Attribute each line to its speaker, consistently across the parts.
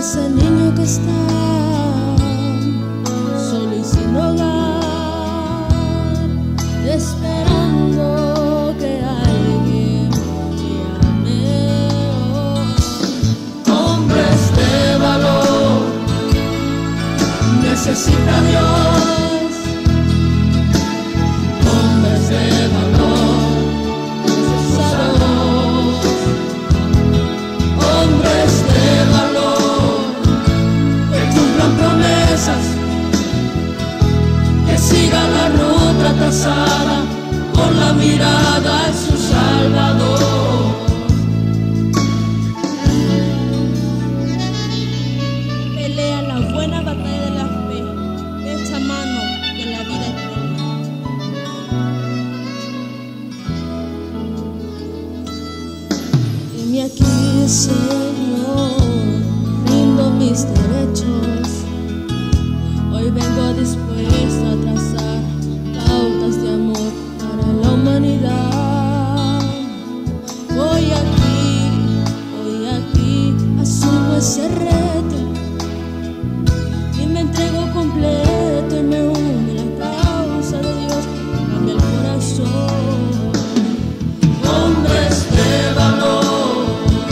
Speaker 1: ese niño que está solo y sin hogar, esperando que alguien llame.
Speaker 2: Hombres de valor, necesita Dios. Hombres de valor, necesitados. Hombres de valor, que cumplan promesas, que sigan la ruta trazada con la mirada en su Salvador.
Speaker 1: Pelea la buena batalla de la fe, echa mano de la vida eterna. Heme aquí, Señor, rindo mis derechos. Hoy vengo dispuesto a trazar pautas de amor para la humanidad. Hoy aquí, asumo ese reto y me entrego completo y me uno a la causa de Dios, cambia el corazón.
Speaker 2: Hombres de valor,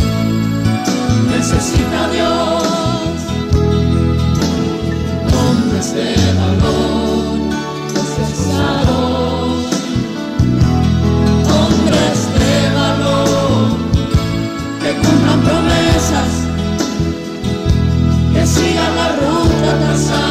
Speaker 2: necesita Dios. Hombres de valor, necesitados. Hombres de valor, que cumplan promesas, que sigan la ruta trazada